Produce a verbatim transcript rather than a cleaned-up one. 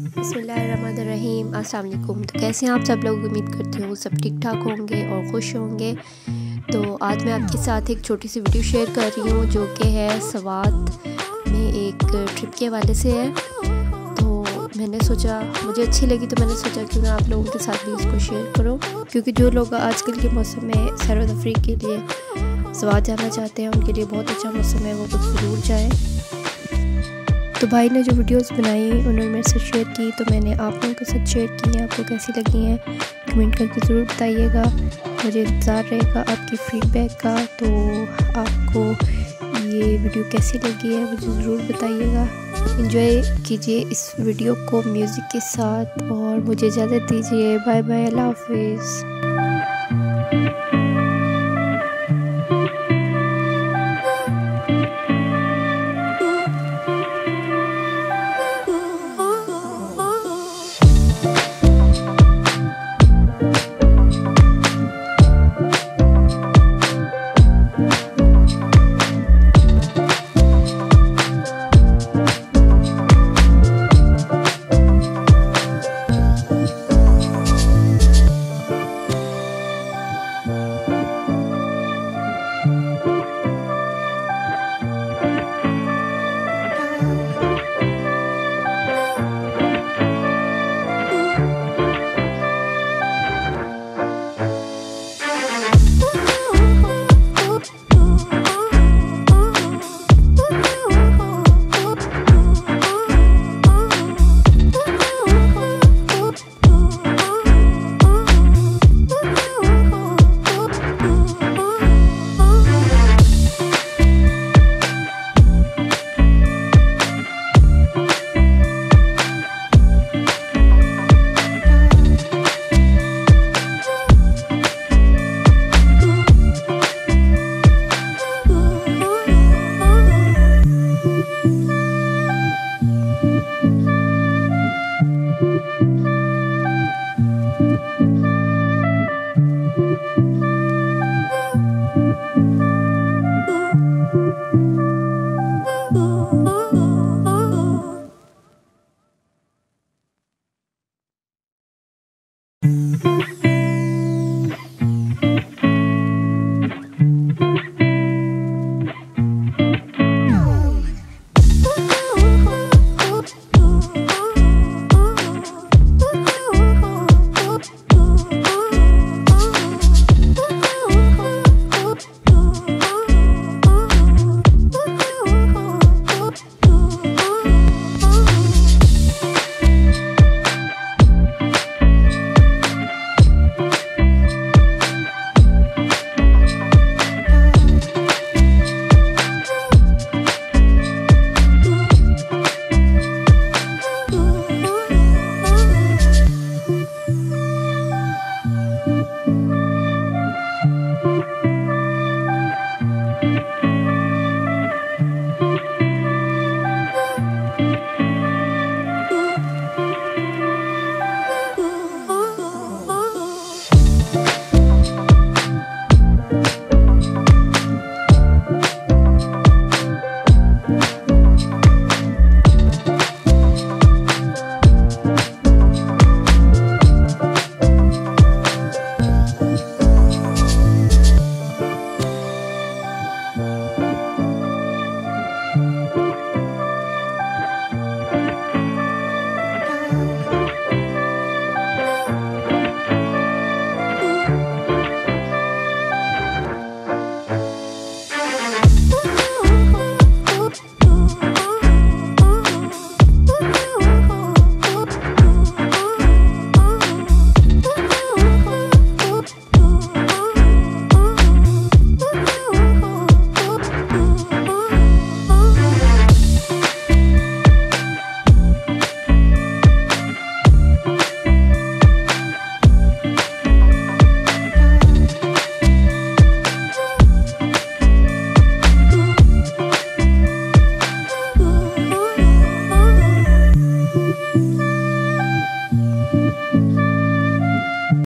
बिस्मिल्लाहिर्रहमानिर्रहीम। अस्सलाम वालेकुम। तो कैसे हैं आप सब लोग? उम्मीद करती हूँ सब ठीक ठाक होंगे और खुश होंगे। तो आज मैं आपके साथ एक छोटी सी वीडियो शेयर कर रही हूँ जो कि है सवात में एक ट्रिप के हवाले से है। तो मैंने सोचा, मुझे अच्छी लगी तो मैंने सोचा क्यों ना आप लोगों के साथ भी इसको शेयर करूँ, क्योंकि जो लोग आजकल के मौसम में सैर व तफरीह के लिए सवात जाना चाहते हैं उनके लिए बहुत अच्छा मौसम है, वो कुछ ज़रूर जाएँ। तो भाई ने जो वीडियोस बनाई उन्होंने मेरे से शेयर की, तो मैंने आप लोगों के साथ शेयर की हैं। आपको कैसी लगी हैं कमेंट करके ज़रूर बताइएगा। मुझे इंतज़ार रहेगा आपकी फ़ीडबैक का। तो आपको ये वीडियो कैसी लगी है मुझे ज़रूर बताइएगा। एंजॉय कीजिए इस वीडियो को म्यूज़िक के साथ और मुझे इजाज़त दीजिए। बाय बाय, अल्लाह हाफिज़।